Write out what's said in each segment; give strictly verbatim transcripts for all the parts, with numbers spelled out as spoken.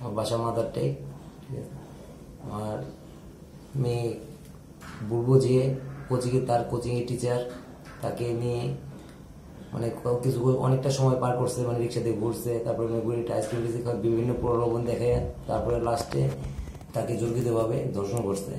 বাসা মাদারটাই, ঠিক আছে। আর মেয়ে বলবো যে কোচিংয়ে, তার কোচিংয়ের টিচার তাকে নিয়ে মানে কিছু অনেকটা সময় পার করছে, মানে রিক্সাতে ঘুরছে, তারপরে ঘুরে আইসক্রিম বিভিন্ন প্রলোভন দেখে, তারপরে লাস্টে তাকে জঙ্গিতভাবে ধর্ষণ করছে।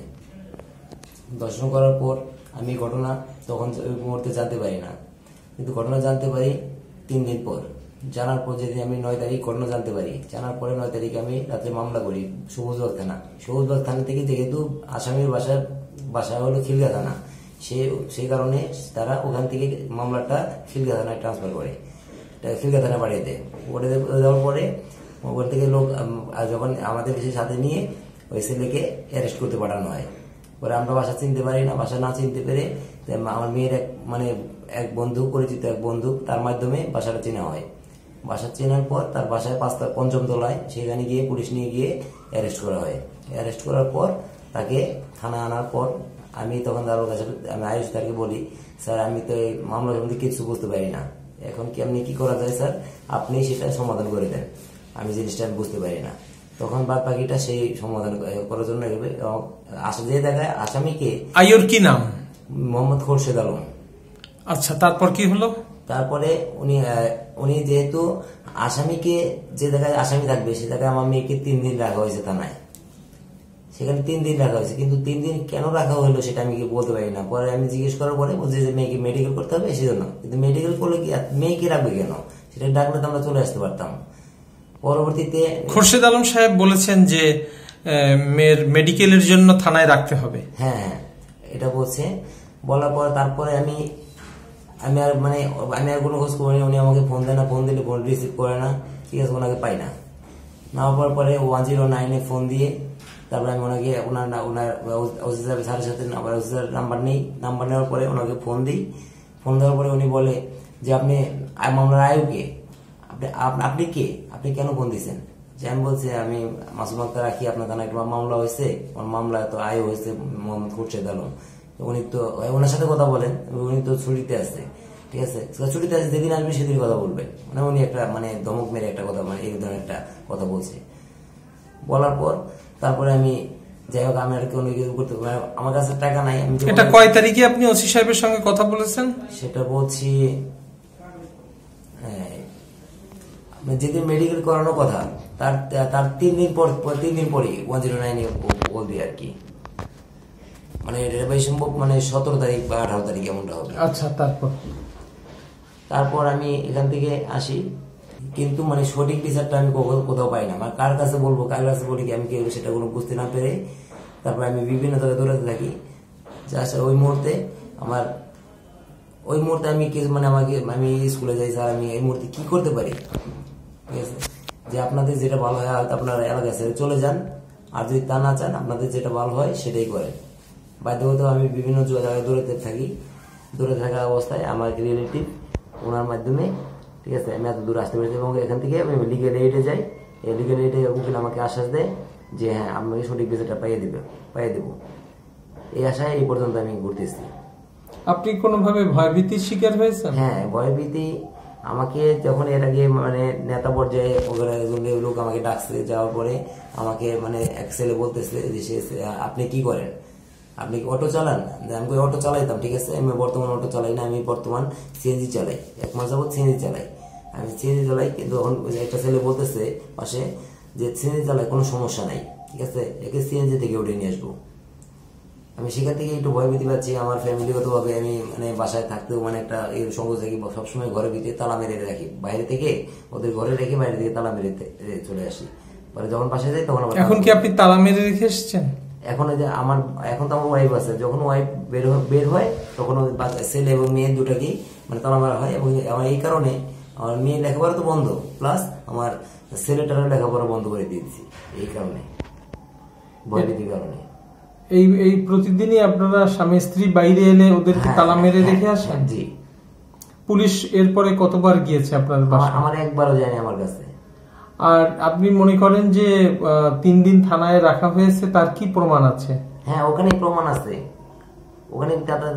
ধর্ষণ করার পর আমি ঘটনা তখন ওই মুহূর্তে জানতে পারি না, কিন্তু ঘটনা জানতে পারি তিন দিন পর। জানার পর যেদিন আমি নয় তারিখ ঘটনা জানতে পারি, জানার পরে নয় তারিখ আমি রাতে মামলা করি সবুজবাগ থানা। সবুজবাগ থানা থেকে যেহেতু আসামির বাসার বাসা হলো খিলগা থানা, সে সেই কারণে তারা ওখান থেকে মামলাটা খিলগা থানায় ট্রান্সফার করে, খিলগা থানা পাঠিয়ে দেয়। ওটা দেওয়ার পরে ওখান থেকে লোক যখন আমাদের দেশের সাথে নিয়ে ওই ছেলেকে অ্যারেস্ট করতে পাঠানো হয়। পরে আমরা বাসা চিনতে পারি না, বাসা না চিনতে পেরে আমার মেয়ের এক মানে এক বন্ধু, পরিচিত এক বন্ধু, তার মাধ্যমে বাসাটা চেনা হয়। বাসা চেনার পর তার বাসায় পাঁচটা পঞ্চম তলায়, সেখানে গিয়ে পুলিশ নিয়ে গিয়ে অ্যারেস্ট করা হয়। অ্যারেস্ট করার পর তাকে থানা আনার পর আমি তখন তার কাছে আমি আয়ুষ তাকে বলি, স্যার আমি তো এই মামলার সম্বন্ধে কিছু বুঝতে পারি না, এখন কি আপনি কি করা যায় স্যার, আপনি সেটা সমাধান করে দেন, আমি জিনিসটা আমি বুঝতে পারি না। তখন বাদ বাকিটা সেই সমাধান করার জন্য আসা যে জায়গায় আসামিকে, আয়ুর কি নাম? মোহাম্মদ খোরশেদ আলম। আচ্ছা, তারপর কি হলো? তারপরে উনি উনি যেহেতু আসামিকে যে জায়গায় আসামি থাকবে সে জায়গায় আমার মেয়েকে তিন দিন রাখা হয়েছে থানায়, সেখানে তিন দিন রাখা হয়েছে, কিন্তু তিন দিন কেন রাখা হলো সেটা আমি বলতে পারি না। পরে আমি জিজ্ঞেস করার পরে বলছি যে মেয়েকে মেডিকেল করতে হবে সেজন্য, কিন্তু মেডিকেল করলে কি মেয়েকে রাখবে কেন, সেটা ডাকলে তো আমরা চলে আসতে পারতাম। পরবর্তীতে খোরশেদ আলম সাহেব বলেছেন যে মেয়ের মেডিকেলের জন্য থানায় রাখতে হবে। হ্যাঁ হ্যাঁ এটা বলছে। বলার পর তারপরে আমি আমি আর মানে আমি আর কোনো খোঁজ করিনি, উনি আমাকে ফোন দেয় না, ফোন দিলে ফোন রিসিভ করে না, ঠিক আছে, ওনাকে পাই না। না পাওয়ার পরে ওয়ান জিরো নাইনে ফোন দিয়ে তারপরে আমি ওনাকে ওনার ওনার ওসিসার স্যারের সাথে ওসিসার নাম্বার নেই, নাম্বার নেওয়ার পরে ওনাকে ফোন দিই। ফোন দেওয়ার পরে উনি বলে যে আপনি মামলার আয়ুকে, আপনি আপনি কে, আপনি কেন ফোন দিচ্ছেন? যে আমি বলছি আমি মাসুম আক্তার রাখি, আপনার থানায় একটা মামলা হয়েছে, আমার মামলা তো আয়ু হয়েছে মোহাম্মদ খোরশেদ আলম। উনি তো ওনার সাথে কথা বলেন, উনি তো ছুটিতে আসছে, ঠিক আছে, ছুটিতে আসছে, যেদিন আসবে সেদিন কথা বলবেন, মানে উনি একটা মানে ধমক মেরে একটা কথা, মানে এই ধরনের একটা কথা বলছে। বলার পর তারপরে আমি যাই হোক আমি আর কোনো কিছু করতে, আমার কাছে টাকা নাই। আমি এটা কয় তারিখে আপনি ওসি সাহেবের সঙ্গে কথা বলেছেন? সেটা বলছি যেদিন মেডিকেল করানোর কথা তার তার তিন দিন পর তিন দিন পরে ওয়ান জিরো নাইনে বলবি আর কি, মানে এটা বেশি সম্ভব মানে সতেরো তারিখ বা আঠারো তারিখ এমনটা হবে। আচ্ছা, তারপর তারপর আমি এখান থেকে আসি, কিন্তু মানে সঠিক বিচারটা আমি কোথাও পাই না, মানে কার কাছে বলবো, কার কাছে বলি কি আমি কেউ সেটা কোনো বুঝতে না পেরে তারপর আমি বিভিন্ন জায়গায় দৌড়াতে থাকি। যা ওই মুহূর্তে আমার ওই মুহূর্তে আমি মানে আমাকে আমি স্কুলে যাই, স্যার আমি এই মুহূর্তে কি করতে পারি, ঠিক আছে, যে আপনাদের যেটা ভালো হয় হয়তো আপনার এলাকা ছেড়ে চলে যান, আর যদি তা না চান আপনাদের যেটা ভালো হয় সেটাই করেন। বাধ্যগত আমি বিভিন্ন জায়গায় দৌড়াতে থাকি। দৌড়ে থাকা অবস্থায় আমার রিলেটিভ ওনার মাধ্যমে, ঠিক আছে, আমি এত দূর আসতে পেরেছি এবং এখান থেকে আমি লিগেল এইডে যাই। এই লিগেল এইডে উকিল আমাকে আশ্বাস দেয় যে হ্যাঁ আমাকে সঠিক বিচারটা পাইয়ে দেবে পাইয়ে দেবো। এই আশায় এই পর্যন্ত আমি ঘুরতেছি। আপনি কোনোভাবে ভয়ভীতির শিকার হয়েছেন? হ্যাঁ, ভয়ভীতি আমাকে যখন এর আগে মানে নেতা পর্যায়ে ওখানে লোক আমাকে ডাকছে, যাওয়ার পরে আমাকে মানে এক ছেলে বলতেছে যে আপনি কি করেন, আপনি কি অটো চালান? আমি অটো চালাইতাম, ঠিক আছে, আমি বর্তমান অটো চালাই না, আমি বর্তমান সিএনজি চালাই, এক মাস যাবত সিএনজি চালাই, আমি সিএনজি চালাই। কিন্তু এখন একটা ছেলে বলতেছে পাশে যে সিএনজি চালাই কোনো সমস্যা নাই, ঠিক আছে, একে সিএনজি থেকে উঠে নিয়ে আসবো। আমি সেখান থেকে একটু ভয়ভীতি পাচ্ছি। আমার ফ্যামিলিগত ভাবে আমি মানে বাসায় থাকতেও মানে একটা এই সংকোচ থাকি, সবসময় ঘরের ভিতরে তালা মেরে রাখি, বাইরে থেকে ওদের ঘরে রেখে বাইরে থেকে তালা মেরে চলে আসি। পরে যখন বাসায় যাই তখন এখন কি আপনি তালা মেরে রেখে এসেছেন? এখন যে আমার এখন তো আমার ওয়াইফ আছে, যখন ওয়াইফ বের বের হয় তখন ছেলে এবং মেয়ে দুটাকেই মানে তালা মারা হয়। এবং আমার এই কারণে আমার মেয়ে লেখাপড়া তো বন্ধ, প্লাস আমার ছেলেটারও লেখাপড়া বন্ধ করে দিয়েছি, এই কারণে ভয়ভীতির কারণে। এই এই প্রতিদিনই আপনারা স্বামী স্ত্রী বাইরে এলে ওদেরকে তালা মেরে রেখে আসেন? জি। পুলিশ এরপরে কতবার গিয়েছে আপনার বাসায়? আমার একবারও যায়নি আমার কাছে। আর আপনি মনে করেন যে তিন দিন থানায় রাখা হয়েছে, তার কি প্রমাণ আছে? হ্যাঁ, ওখানে প্রমাণ আছে। ওখানে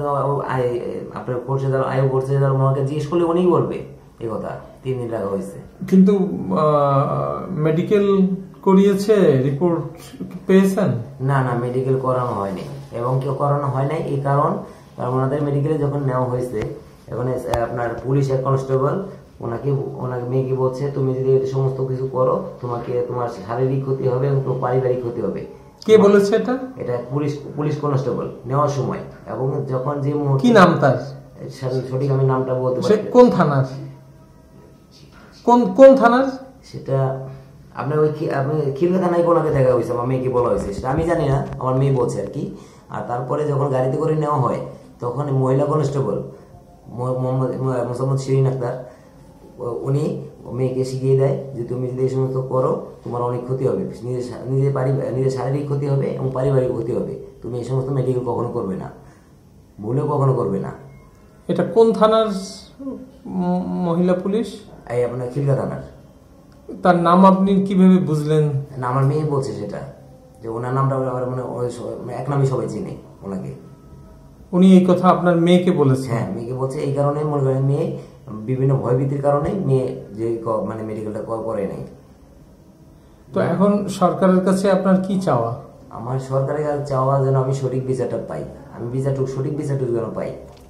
আপনার খোরশেদ আলম আয়ু খোরশেদ আলম আমাকে জিজ্ঞেস করলে উনিই বলবে এই কথা, তিন দিন রাখা হয়েছে। কিন্তু মেডিকেল করিয়েছে, রিপোর্ট পেয়েছেন? না না, মেডিকেল করানো হয়নি, এবং কেউ করানো হয় নাই। এই কারণ কারণ ওনাদের মেডিকেলে যখন নেওয়া হয়েছে, এখন আপনার পুলিশ এক কনস্টেবল ওনাকে ওনাকে মেয়েকে বলছে, তুমি যদি এই সমস্ত কিছু করো, তোমাকে তোমার শারীরিক ক্ষতি হবে এবং তোমার পারিবারিক ক্ষতি হবে। কে বলেছে এটা? এটা পুলিশ পুলিশ কনস্টেবল নেওয়ার সময়। এবং যখন যে মুহূর্তে, কি নাম তার? সঠিক আমি নামটা বলতে সে পারি। কোন থানার? কোন কোন থানার? সেটা আপনার ওই খি- আপনি খিলগা থানায় ওনাকে দেখা হয়েছে, আমার মেয়েকে বলা হয়েছে, সেটা আমি জানি না, আমার মেয়ে বলছে আর কি। আর তারপরে যখন গাড়িতে করে নেওয়া হয়, তখন মহিলা কনস্টেবল মোহাম্মদ মোসাম্মদ শিরিন আক্তার ও- উনি মেয়েকে শিখিয়ে দেয় যে তুমি যদি এই সমস্ত করো, তোমার অনেক ক্ষতি হবে, নিজের শা- নিজের পারি- নিজের শারীরিক ক্ষতি হবে এবং পারিবারিক ক্ষতি হবে। তুমি এই সমস্ত মেডিকেল কখনো করবে না, ভুলেও কখনো করবে না। এটা কোন থানার ম- মহিলা পুলিশ? এই আপনার খিলগা থানার। তার নাম আপনি কিভাবে বুঝলেন? না, আমার মেয়ে বলছে সেটা, যে ওনার নামটা আমার মানে ওই সবাই- মানে এক নামই সবাই চিনে ওনাকে। উনি এই কথা আপনার মেয়েকে বলেছেন? হ্যাঁ, মেয়েকে বলছে। এই কারণে মনে করেন মেয়ে বিভিন্ন ভয়ভীতির কারণে মেয়ে যে ক- মানে মেডিকেলটা করে নাই। তো এখন সরকারের কাছে আপনার কি চাওয়া? আমার সরকারের কাছে চাওয়া যেন আমি সঠিক বিচারটা পাই, আমি বিচারটুকু সঠিক বিচারটুকু যেন পাই।